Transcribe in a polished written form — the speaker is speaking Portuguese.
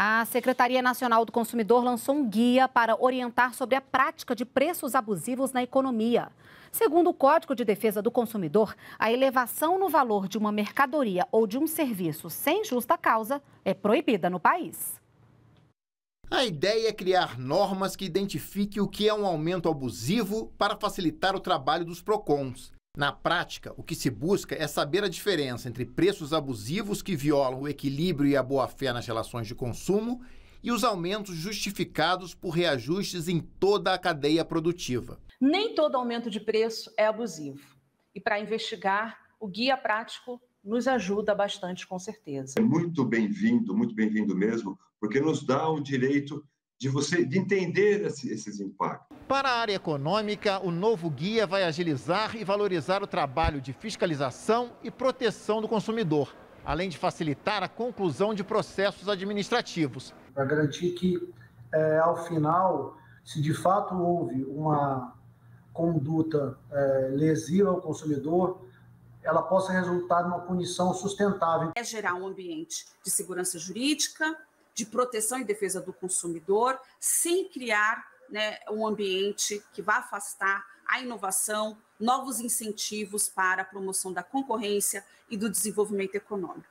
A Secretaria Nacional do Consumidor lançou um guia para orientar sobre a prática de preços abusivos na economia. Segundo o Código de Defesa do Consumidor, a elevação no valor de uma mercadoria ou de um serviço sem justa causa é proibida no país. A ideia é criar normas que identifiquem o que é um aumento abusivo para facilitar o trabalho dos PROCONs. Na prática, o que se busca é saber a diferença entre preços abusivos que violam o equilíbrio e a boa-fé nas relações de consumo e os aumentos justificados por reajustes em toda a cadeia produtiva. Nem todo aumento de preço é abusivo. E para investigar, o guia prático nos ajuda bastante, com certeza. É muito bem-vindo mesmo, porque nos dá o direito de entender esses impactos. Para a área econômica, o novo guia vai agilizar e valorizar o trabalho de fiscalização e proteção do consumidor, além de facilitar a conclusão de processos administrativos. Para garantir que, ao final, se de fato houve uma conduta lesiva ao consumidor, ela possa resultar numa punição sustentável. É gerar um ambiente de segurança jurídica, de proteção e defesa do consumidor, sem criar um ambiente que vá afastar a inovação, novos incentivos para a promoção da concorrência e do desenvolvimento econômico.